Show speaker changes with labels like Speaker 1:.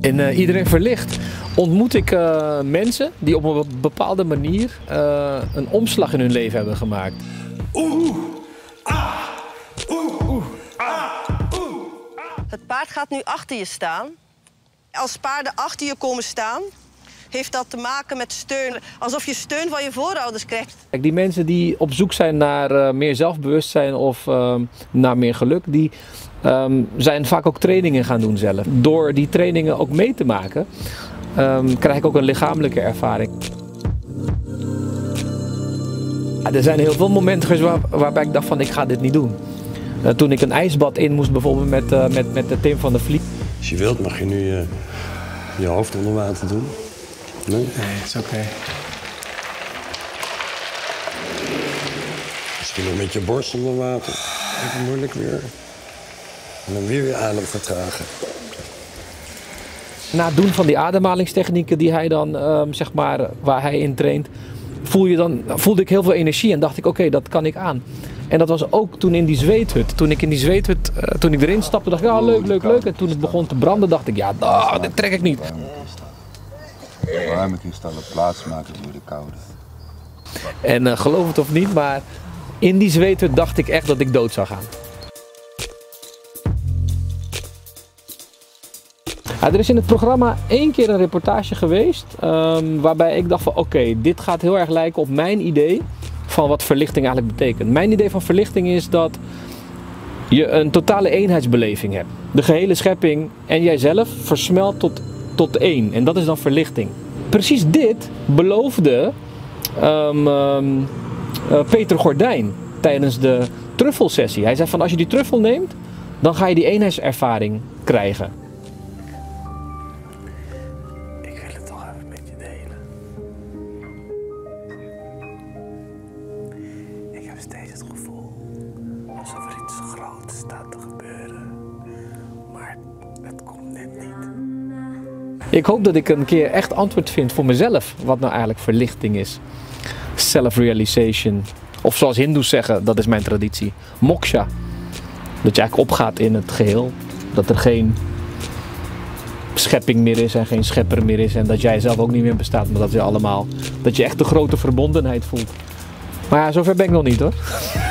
Speaker 1: In Iedereen Verlicht ontmoet ik mensen die op een bepaalde manier een omslag in hun leven hebben gemaakt.
Speaker 2: Het paard gaat nu achter je staan. Als paarden achter je komen staan, heeft dat te maken met steun. Alsof je steun van je voorouders krijgt.
Speaker 1: Kijk, die mensen die op zoek zijn naar meer zelfbewustzijn of naar meer geluk, die zijn vaak ook trainingen gaan doen zelf. Door die trainingen ook mee te maken, krijg ik ook een lichamelijke ervaring. Er zijn heel veel momenten geweest waarbij ik dacht van ik ga dit niet doen. Toen ik een ijsbad in moest bijvoorbeeld met de Tim van der Vliet.
Speaker 3: Als je wilt mag je nu je hoofd onder water doen. Nee?
Speaker 4: Nee, het is oké.
Speaker 3: Misschien nog met je borst onder water. Even moeilijk weer. En dan weer adem vertragen.
Speaker 1: Na het doen van die ademhalingstechnieken die hij dan, zeg maar, waar hij in traint, voelde ik heel veel energie en dacht ik oké, dat kan ik aan. En dat was ook toen in die zweethut. Toen ik erin stapte, dacht ik ja, leuk. En toen het begon te branden, dacht ik ja, dit trek ik niet.
Speaker 5: Ruim het installen, plaats maken voor de koude.
Speaker 1: En geloof het of niet, maar in die zweethut dacht ik echt dat ik dood zou gaan. Ja, er is in het programma 1 keer een reportage geweest waarbij ik dacht van oké, dit gaat heel erg lijken op mijn idee van wat verlichting eigenlijk betekent. Mijn idee van verlichting is dat je een totale eenheidsbeleving hebt. De gehele schepping en jijzelf versmelt tot één. En dat is dan verlichting. Precies dit beloofde Peter Gordijn tijdens de truffelsessie. Hij zei van als je die truffel neemt, dan ga je die eenheidservaring krijgen.
Speaker 4: Ik wil het toch even met je delen. Ik heb steeds het gevoel alsof er iets groots staat te gebeuren. Maar het komt net niet.
Speaker 1: Ik hoop dat ik een keer echt antwoord vind voor mezelf wat nou eigenlijk verlichting is. Self-realization. Of zoals Hindoes zeggen, dat is mijn traditie. Moksha. Dat je eigenlijk opgaat in het geheel. Dat er geen schepping meer is en geen schepper meer is. En dat jij zelf ook niet meer bestaat. Maar dat je echt de grote verbondenheid voelt. Maar ja, zover ben ik nog niet hoor.